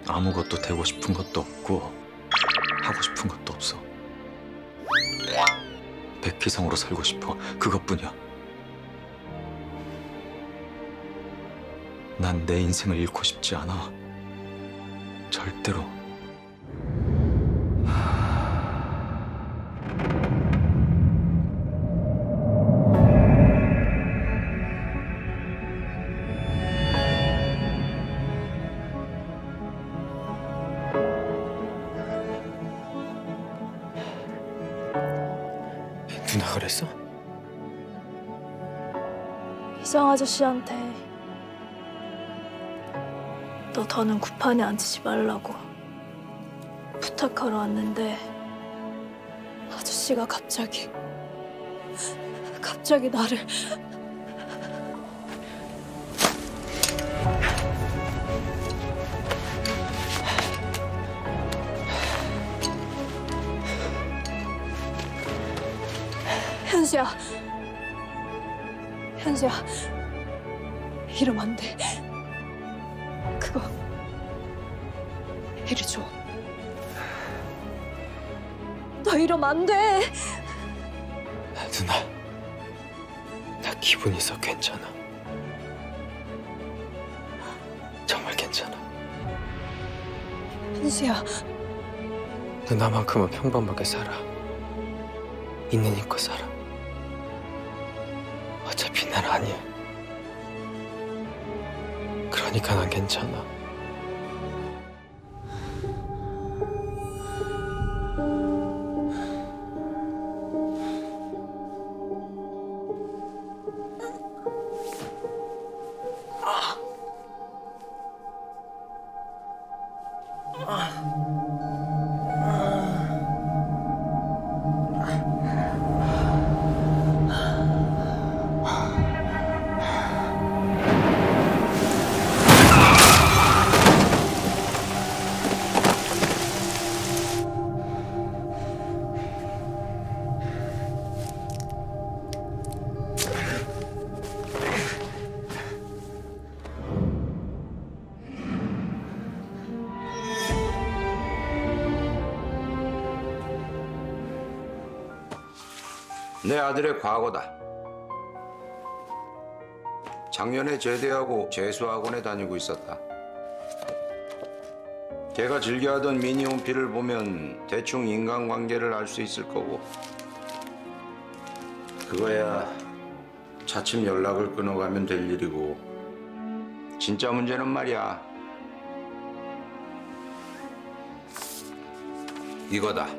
아무것도 되고 싶은 것도 없고 하고 싶은 것도 없어. 백희성으로 살고 싶어. 그것뿐이야. 난 내 인생을 잃고 싶지 않아. 절대로. 누나 그랬어? 희성 아저씨한테 너 더는 구판에 앉히지 말라고 부탁하러 왔는데 아저씨가 갑자기 나를 현수야 이러면 안 돼. 그거 이리 줘. 너 이러면 안 돼. 누나, 나 기분 있어. 괜찮아. 정말 괜찮아. 현수야. 누나만큼은 평범하게 살아. 있는 힘껏 살아. 어차피 난 아니야. 그러니까 난 괜찮아. 내 아들의 과거다. 작년에 제대하고 재수학원에 다니고 있었다. 걔가 즐겨하던 미니홈피를 보면 대충 인간관계를 알 수 있을 거고, 그거야 차츰 연락을 끊어가면 될 일이고, 진짜 문제는 말이야 이거다.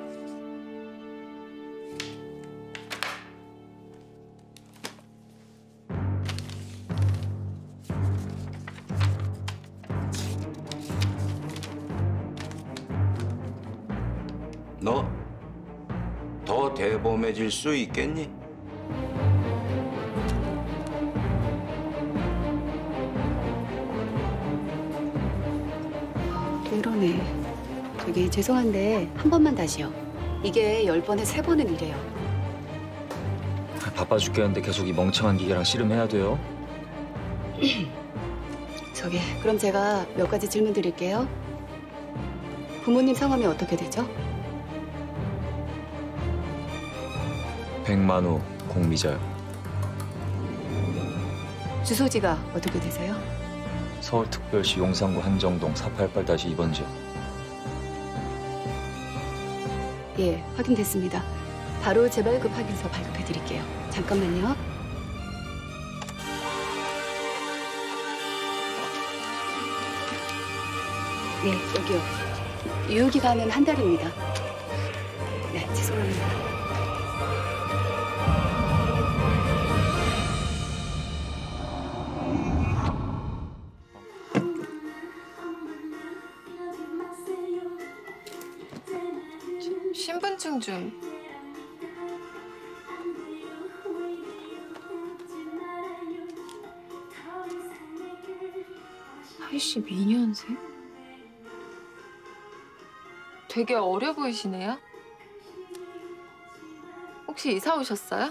너 더 대범해질 수 있겠니? 또 이러네. 저기 죄송한데 한 번만 다시요. 이게 10번에 3번은 이래요. 바빠 죽겠는데 계속 이 멍청한 기계랑 씨름해야 돼요? 저기 그럼 제가 몇 가지 질문 드릴게요. 부모님 성함이 어떻게 되죠? 백만우, 공미자요. 주소지가 어떻게 되세요? 서울특별시 용산구 한정동 488-2번지요. 예, 확인됐습니다. 바로 재발급 확인서 발급해 드릴게요. 잠깐만요. 네, 여기요. 유효기간은 1달입니다. 네, 죄송합니다. 신분증 좀. 아이씨, 미년생? 되게 어려 보이시네요. 혹시 이사 오셨어요?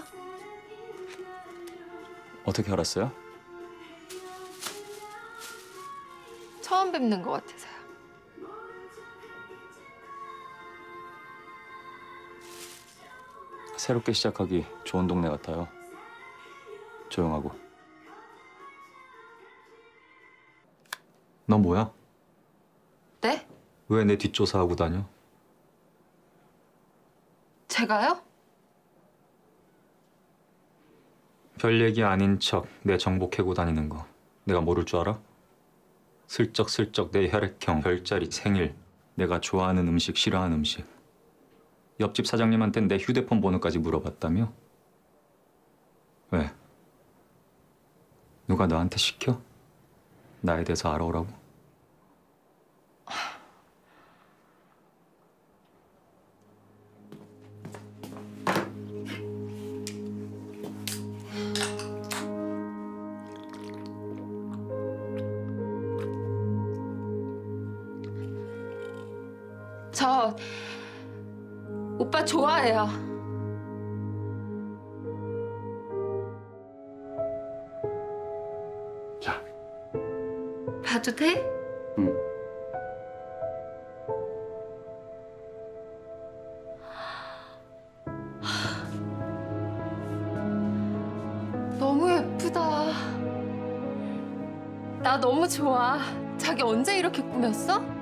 어떻게 알았어요? 처음 뵙는 것 같아서요. 새롭게 시작하기 좋은 동네 같아요. 조용하고. 너 뭐야? 네? 왜 내 뒷조사하고 다녀? 제가요? 별 얘기 아닌 척 내 정보 캐고 다니는 거 내가 모를 줄 알아? 슬쩍슬쩍 내 혈액형, 별자리, 생일, 내가 좋아하는 음식, 싫어하는 음식. 옆집 사장님한텐 내 휴대폰 번호까지 물어봤다며? 왜? 누가 너한테 시켜? 나에 대해서 알아오라고? 저 오빠 좋아해요. 자. 봐도 돼? 응. 너무 예쁘다. 나 너무 좋아. 자기 언제 이렇게 꾸몄어?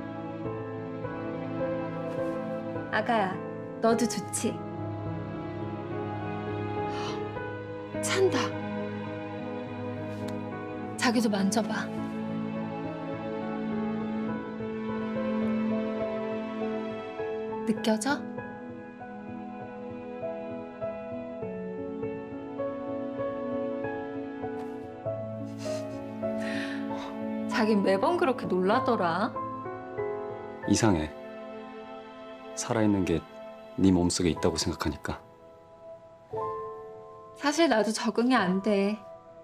아가야, 너도 좋지? 찬다. 자기도 만져봐. 느껴져? 자긴 매번 그렇게 놀라더라. 이상해. 살아있는 게 네 몸속에 있다고 생각하니까. 사실 나도 적응이 안 돼.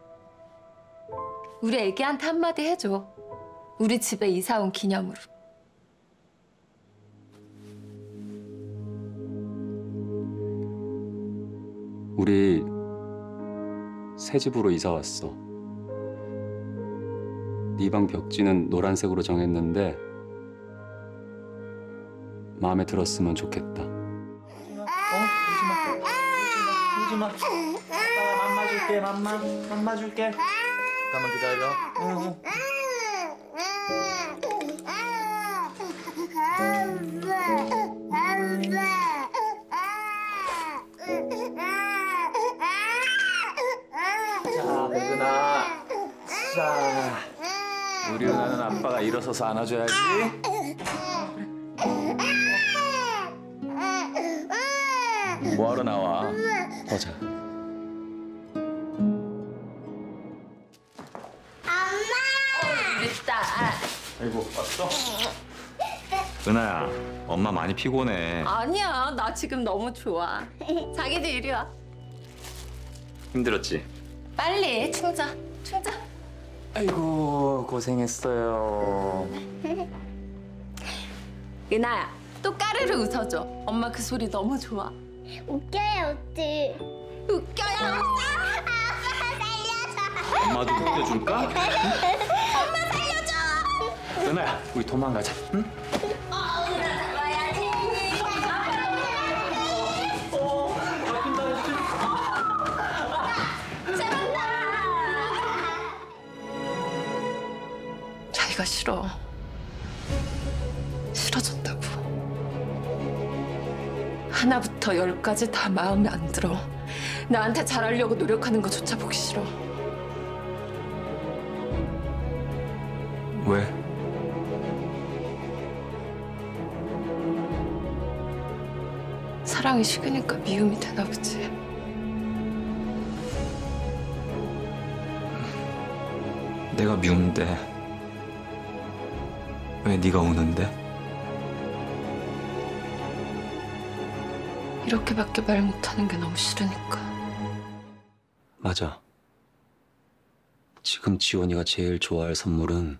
우리 애기한테 한마디 해줘. 우리 집에 이사 온 기념으로. 우리 새 집으로 이사 왔어. 네 방 벽지는 노란색으로 정했는데 마음에 들었으면 좋겠다. 울지 마. 아빠가 맘마 줄게, 맘마 줄게. 잠깐만 기다려. 응. 자, 백은아. 자, 우리 은하는 아빠가 일어서서 안아줘야지. 뭐하러 나와? 보자. 됐다. 아이고 왔어? 은하야, 엄마 많이 피곤해. 아니야, 나 지금 너무 좋아. 자기도 이리 와. 힘들었지? 빨리 충자. 아이고 고생했어요. 은하야, 또 까르르 웃어줘. 엄마 그 소리 너무 좋아. 웃겨요, 어찌. 웃겨요. 엄마도 웃겨줄까? 엄마 살려줘. 은하야, 우리 도망가자. 응? 자기가 싫어. 싫어졌다고. 하나부터 열까지 다 마음에 안 들어. 나한테 잘하려고 노력하는 거조차 보기 싫어. 왜? 사랑이 식으니까 미움이 되나 보지. 내가 미운데 왜 네가 우는데? 이렇게밖에 말 못하는 게 너무 싫으니까. 맞아. 지금 지원이가 제일 좋아할 선물은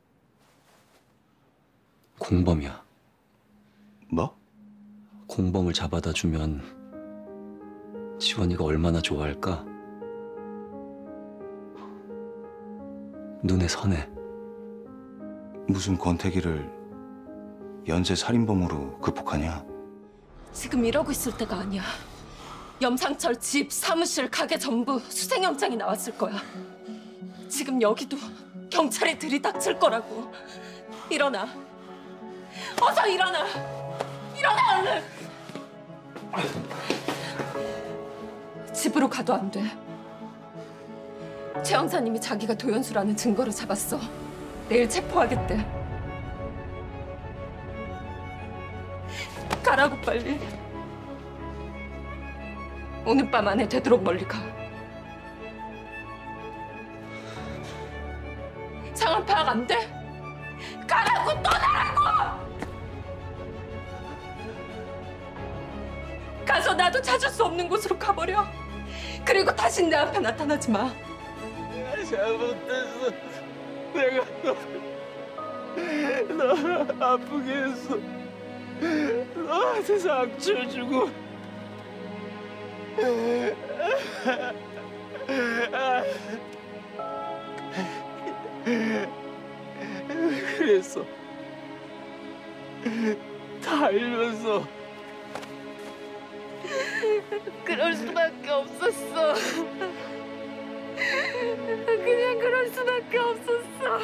공범이야. 뭐? 공범을 잡아다 주면 지원이가 얼마나 좋아할까? 눈에 선해. 무슨 권태기를 연쇄 살인범으로 극복하냐? 지금 이러고 있을 때가 아니야. 염상철 집, 사무실, 가게 전부 수색영장이 나왔을 거야. 지금 여기도 경찰이 들이닥칠 거라고. 일어나. 어서 일어나. 일어나 얼른. 집으로 가도 안 돼. 최 형사님이 자기가 도연수라는 증거를 잡았어. 내일 체포하겠대. 가라고 빨리. 오늘 밤 안에 되도록 멀리 가. 상황 파악 안 돼? 가라고 떠나라고! 가서 나도 찾을 수 없는 곳으로 가버려. 그리고 다신 내 앞에 나타나지 마. 내가 잘못했어. 내가 너 아프게 했어. 너한테 상처 주고. 그래서 다 알면서 그럴 수밖에 없었어. 그냥 그럴 수밖에 없었어.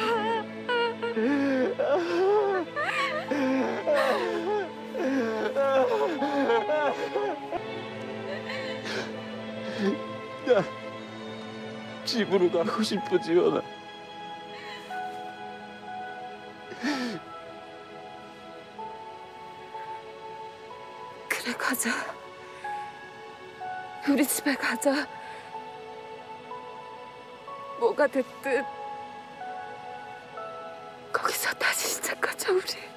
나 집으로 가고 싶어, 지원아. 그래, 가자. 우리 집에 가자. 뭐가 됐든 거기서 다시 시작하자, 우리.